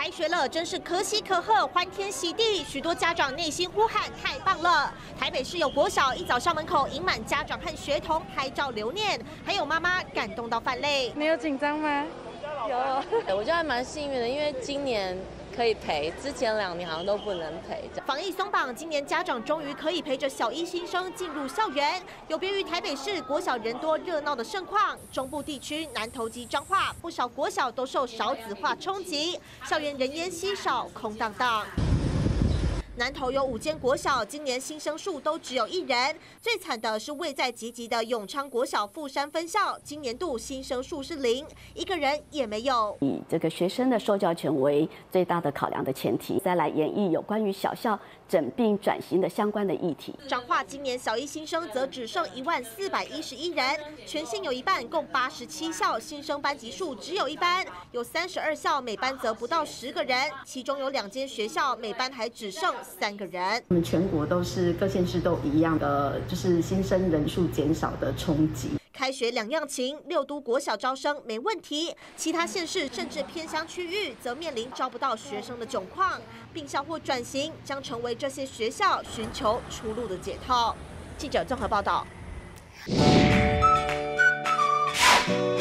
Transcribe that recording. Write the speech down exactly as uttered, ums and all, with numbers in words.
开学了，真是可喜可贺，欢天喜地，许多家长内心呼喊太棒了。台北市有国小一早上门口迎满家长和学童拍照留念，还有妈妈感动到泛泪。 你有紧张吗？有， 我觉得还蛮幸运的，因为今年可以陪，之前两年好像都不能陪。 防疫松绑，今年家长终于可以陪着小一新生进入校园。有别于台北市国小人多热闹的盛况，中部地区南投及彰化不少国小都受少子化冲击，校园人烟稀少，空荡荡。南投有五间国小，今年新生数都只有一人。最惨的是位在集集的永昌国小富山分校，今年度新生数是零，一个人也没有。 以这个学生的受教权为最大的考量的前提，再来演绎有关于小校整并转型的相关的议题。 彰化今年小一新生则只剩一万四百一十一人，全县有一半，共八十七校新生班级数只有一班，有三十二校每班则不到十个人，其中有两间学校每班还只剩三个人。 我们全国都是各县市都一样的，就是新生人数减少的冲击。 开学两样情，六都国小招生没问题，其他县市甚至偏乡区域则面临招不到学生的窘况，并校或转型将成为这些学校寻求出路的解套。记者综合报道。